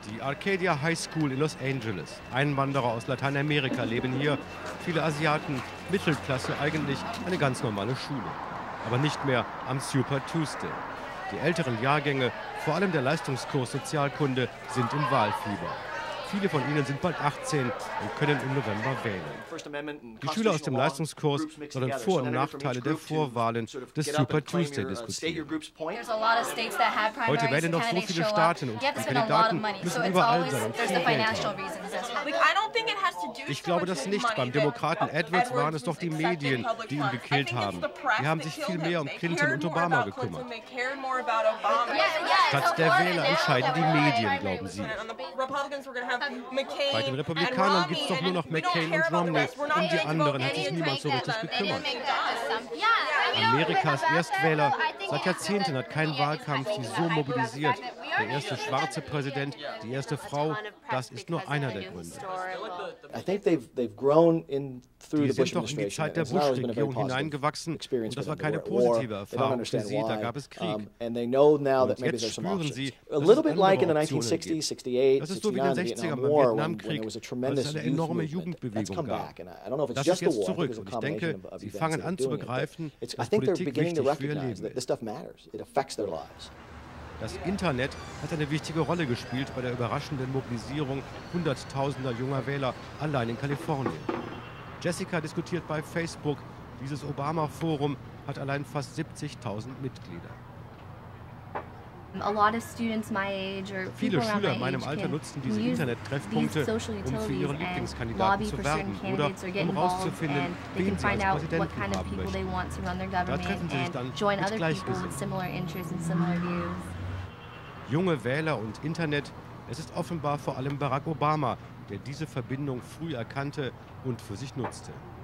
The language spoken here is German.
Die Arcadia High School in Los Angeles. Einwanderer aus Lateinamerika leben hier. Viele Asiaten, Mittelklasse, eigentlich eine ganz normale Schule. Aber nicht mehr am Super Tuesday. Die älteren Jahrgänge, vor allem der Leistungskurs Sozialkunde, sind im Wahlfieber. Viele von ihnen sind bald 18 und können im November wählen. Die Schüler aus dem Leistungskurs sollen Vor- und Nachteile der Vorwahlen des Super Tuesday diskutieren. Heute wählen noch so viele Staaten und die Kandidaten müssen überall sein und viel Geld haben. Ich glaube das nicht. Beim Demokraten Edwards waren es doch die Medien, die ihn gekillt haben. Die haben sich viel mehr um Clinton und Obama gekümmert. Statt der Wähler entscheiden die Medien, glauben Sie. Bei den Republikanern gibt es doch nur noch McCain und Romney. Um die anderen hat sich niemand so richtig gekümmert. Amerikas Erstwähler. Seit Jahrzehnten hat kein Wahlkampf sie so mobilisiert. Der erste schwarze Präsident, die erste Frau, das ist nur einer der Gründe. Die sind doch in die Zeit der Bush-Regierung hineingewachsen und das war keine positive Erfahrung für sie, da gab es Krieg. Und jetzt spüren sie, dass es andere Optionen gibt. Das ist so wie in den 60ern beim Vietnamkrieg, als es eine enorme Jugendbewegung gab. Das ist jetzt zurück und ich denke, sie fangen an zu begreifen, dass Politik wichtig für ihr Leben ist. Das Internet hat eine wichtige Rolle gespielt bei der überraschenden Mobilisierung hunderttausender junger Wähler allein in Kalifornien. Jessica diskutiert bei Facebook. Dieses Obama-Forum hat allein fast 70.000 Mitglieder. Viele Schüler in meinem Alter nutzen diese Internet-Treffpunkte, um für ihre Lieblingskandidaten zu werben oder um herauszufinden, wen sie als Präsidenten haben möchten. Da treffen sie sich dann mit Gleichgesinnten. Junge Wähler und Internet, es ist offenbar vor allem Barack Obama, der diese Verbindung früh erkannte und für sich nutzte.